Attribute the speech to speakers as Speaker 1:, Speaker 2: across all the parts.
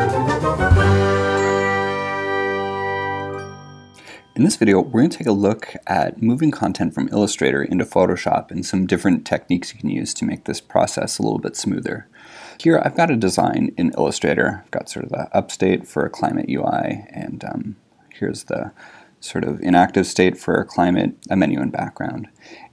Speaker 1: In this video, we're going to take a look at moving content from Illustrator into Photoshop and some different techniques you can use to make this process a little bit smoother. Here I've got a design in Illustrator. I've got sort of the up state for a climate UI, and here's the sort of inactive state for a climate, a menu and background.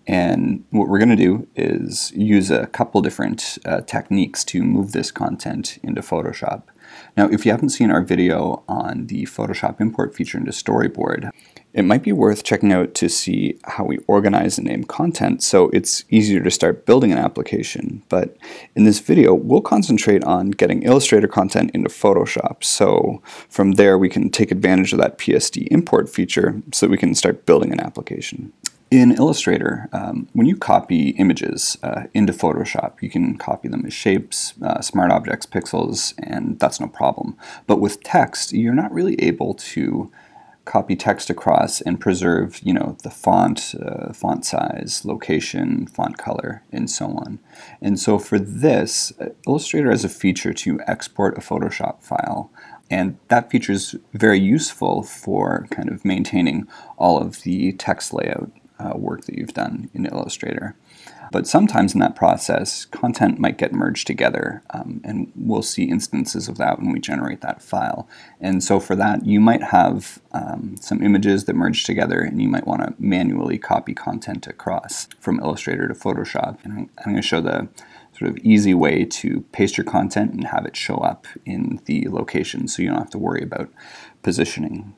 Speaker 1: And what we're going to do is use a couple different techniques to move this content into Photoshop. Now, if you haven't seen our video on the Photoshop import feature into Storyboard, it might be worth checking out to see how we organize and name content so it's easier to start building an application. But in this video, we'll concentrate on getting Illustrator content into Photoshop. So from there, we can take advantage of that PSD import feature so that we can start building an application. In Illustrator, when you copy images into Photoshop, you can copy them as shapes, smart objects, pixels, and that's no problem. But with text, you're not really able to copy text across and preserve, the font, font size, location, font color, and so on. And so for this, Illustrator has a feature to export a Photoshop file. And that feature is very useful for kind of maintaining all of the text layout work that you've done in Illustrator. But sometimes in that process, content might get merged together, and we'll see instances of that when we generate that file. And so for that, you might have some images that merge together, and you might want to manually copy content across from Illustrator to Photoshop. And I'm going to show the sort of easy way to paste your content and have it show up in the location so you don't have to worry about positioning.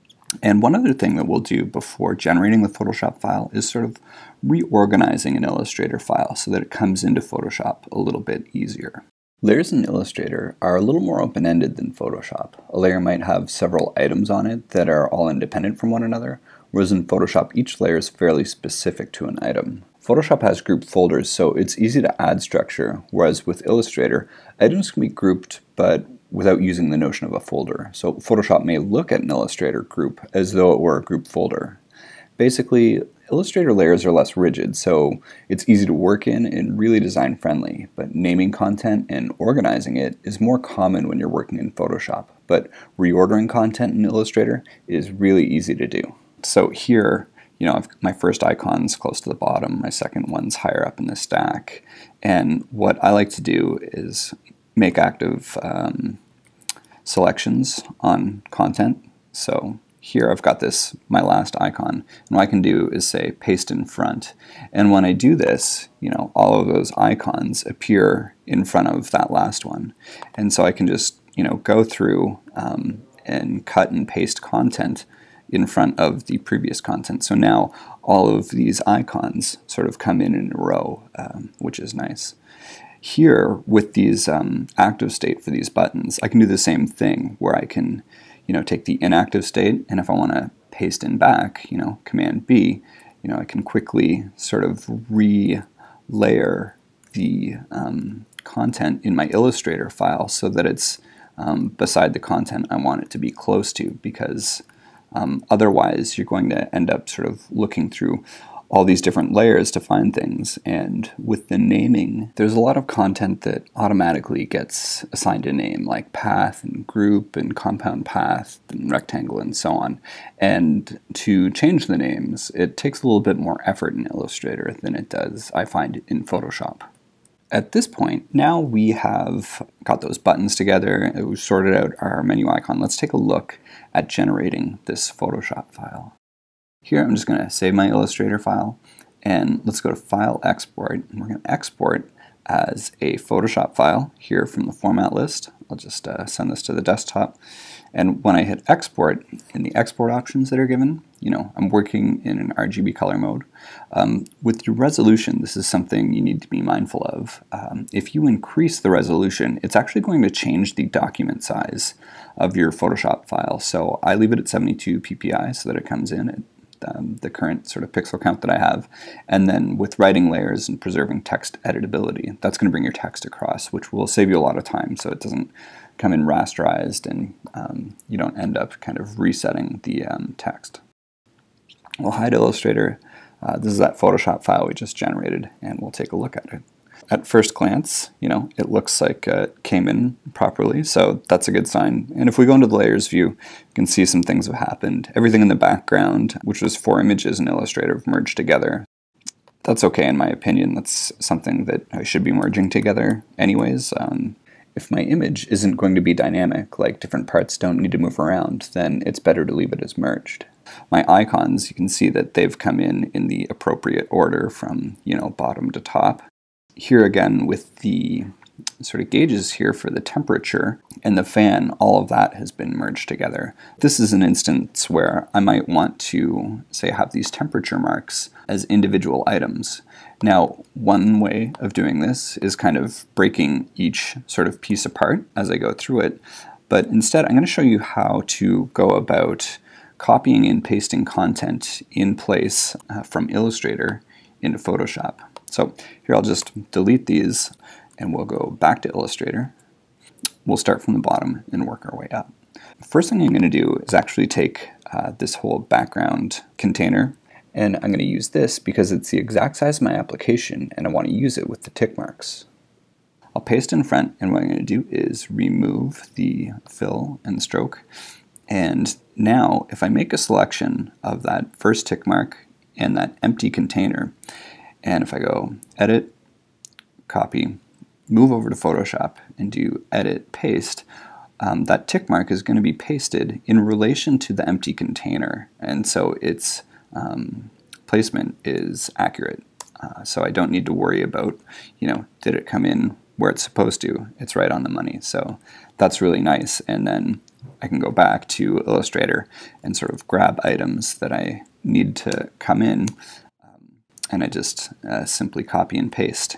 Speaker 1: And one other thing that we'll do before generating the Photoshop file is sort of reorganizing an Illustrator file so that it comes into Photoshop a little bit easier. Layers in Illustrator are a little more open-ended than Photoshop. A layer might have several items on it that are all independent from one another, whereas in Photoshop each layer is fairly specific to an item. Photoshop has grouped folders, so it's easy to add structure, whereas with Illustrator, items can be grouped but without using the notion of a folder. So Photoshop may look at an Illustrator group as though it were a group folder. Basically, Illustrator layers are less rigid, so it's easy to work in and really design friendly, but naming content and organizing it is more common when you're working in Photoshop, but reordering content in Illustrator is really easy to do. So here, I've my first icon's close to the bottom, my second one's higher up in the stack, and what I like to do is make active selections on content. So here I've got my last icon, and what I can do is say paste in front. And when I do this, all of those icons appear in front of that last one. And so I can just, go through and cut and paste content in front of the previous content. So now all of these icons sort of come in a row, which is nice. Here, with these active state for these buttons, I can do the same thing where I can, take the inactive state, and if I want to paste in back, Command B, I can quickly sort of re-layer the content in my Illustrator file so that it's beside the content I want it to be close to, because otherwise you're going to end up sort of looking through all these different layers to find things, and with the naming, there's a lot of content that automatically gets assigned a name, like path and group and compound path and rectangle and so on. And to change the names, it takes a little bit more effort in Illustrator than it does, I find, in Photoshop. At this point, now we have got those buttons together, we've sorted out our menu icon. Let's take a look at generating this Photoshop file. Here I'm just going to save my Illustrator file, and let's go to File, Export, and we're going to export as a Photoshop file here from the format list. I'll just send this to the desktop, and when I hit export, in the export options that are given, I'm working in an RGB color mode. With your resolution, this is something you need to be mindful of. If you increase the resolution, it's actually going to change the document size of your Photoshop file. So I leave it at 72 ppi so that it comes in at the current sort of pixel count that I have, and then with writing layers and preserving text editability, that's going to bring your text across, which will save you a lot of time so it doesn't come in rasterized and you don't end up kind of resetting the text. We'll hide Illustrator. This is that Photoshop file we just generated, and we'll take a look at it. At first glance, it looks like it came in properly, so that's a good sign. And if we go into the layers view, you can see some things have happened. Everything in the background, which was 4 images in Illustrator, have merged together. That's okay in my opinion. That's something that I should be merging together anyways. If my image isn't going to be dynamic, like different parts don't need to move around, then it's better to leave it as merged. My icons, you can see that they've come in the appropriate order from, bottom to top. Here again, with the sort of gauges here for the temperature and the fan, all of that has been merged together. This is an instance where I might want to, say, have these temperature marks as individual items. Now, one way of doing this is kind of breaking each sort of piece apart as I go through it, but instead I'm going to show you how to go about copying and pasting content in place from Illustrator into Photoshop. So here I'll just delete these and we'll go back to Illustrator. We'll start from the bottom and work our way up. The first thing I'm going to do is actually take this whole background container, and I'm going to use this because it's the exact size of my application and I want to use it with the tick marks. I'll paste in front, and what I'm going to do is remove the fill and stroke. And now if I make a selection of that first tick mark and that empty container, and if I go Edit, Copy, move over to Photoshop and do Edit, Paste, that tick mark is going to be pasted in relation to the empty container, and so its placement is accurate. So I don't need to worry about, did it come in where it's supposed to? It's right on the money. So that's really nice. And then I can go back to Illustrator and sort of grab items that I need to come in, and I just simply copy and paste.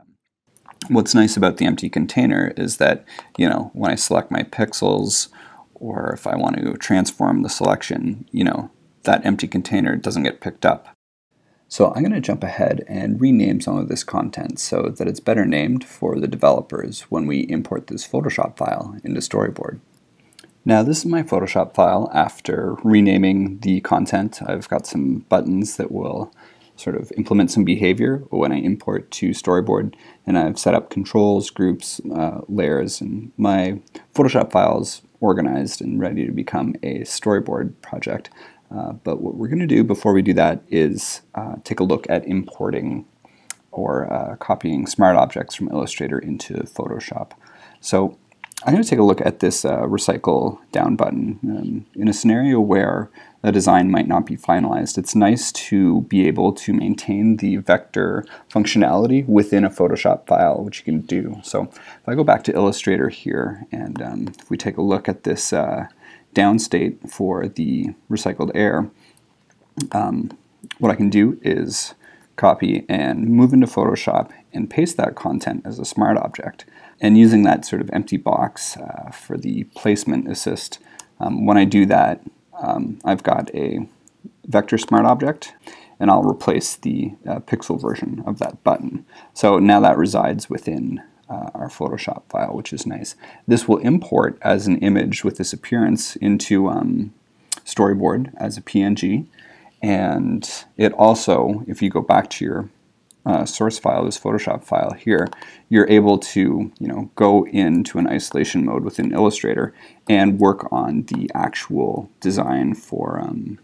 Speaker 1: What's nice about the empty container is that, when I select my pixels, or if I want to transform the selection, that empty container doesn't get picked up. So I'm going to jump ahead and rename some of this content so that it's better named for the developers when we import this Photoshop file into Storyboard. Now this is my Photoshop file after renaming the content. I've got some buttons that will sort of implement some behavior when I import to Storyboard, and I've set up controls, groups, layers, and my Photoshop file is organized and ready to become a Storyboard project. But what we're going to do before we do that is take a look at importing or copying smart objects from Illustrator into Photoshop. So I'm going to take a look at this recycle down button. In a scenario where a design might not be finalized, it's nice to be able to maintain the vector functionality within a Photoshop file, which you can do. So if I go back to Illustrator here, and if we take a look at this down state for the recycled air, what I can do is copy and move into Photoshop and paste that content as a smart object. And using that sort of empty box for the placement assist, when I do that, I've got a vector smart object, and I'll replace the pixel version of that button. So now that resides within our Photoshop file, which is nice. This will import as an image with this appearance into Storyboard as a PNG, and it also, if you go back to your source file, this Photoshop file here, you're able to go into an isolation mode within Illustrator and work on the actual design for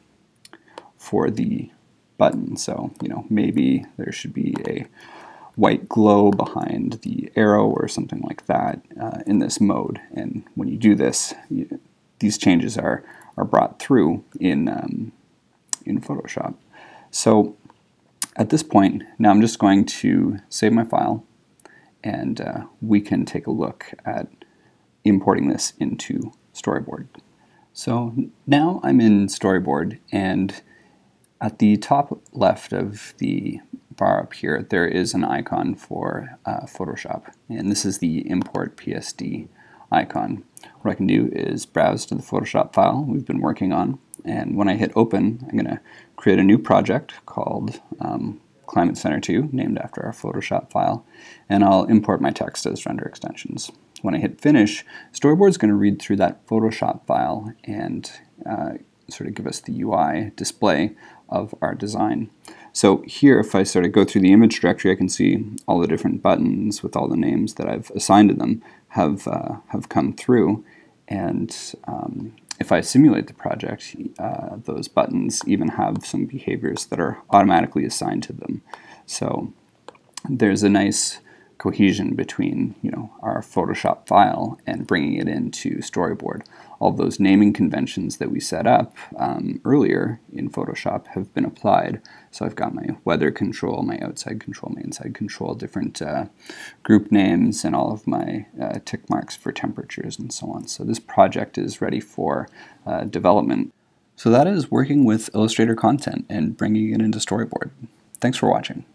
Speaker 1: the button. So maybe there should be a white glow behind the arrow or something like that in this mode. And when you do this, these changes are brought through in Photoshop. So at this point, now I'm just going to save my file, and we can take a look at importing this into Storyboard. So now I'm in Storyboard, and at the top left of the bar up here, there is an icon for Photoshop, and this is the Import PSD icon. What I can do is browse to the Photoshop file we've been working on, and when I hit open, I'm going to create a new project called Climate Center 2, named after our Photoshop file, and I'll import my text as render extensions. When I hit finish, Storyboard is going to read through that Photoshop file and sort of give us the UI display of our design. So here, if I sort of go through the image directory, I can see all the different buttons with all the names that I've assigned to them have come through. And if I simulate the project, those buttons even have some behaviors that are automatically assigned to them. So there's a nice cohesion between our Photoshop file and bringing it into Storyboard. All those naming conventions that we set up earlier in Photoshop have been applied. So I've got my weather control, my outside control, my inside control, different group names, and all of my tick marks for temperatures and so on. So this project is ready for development. So that is working with Illustrator content and bringing it into Storyboard. Thanks for watching.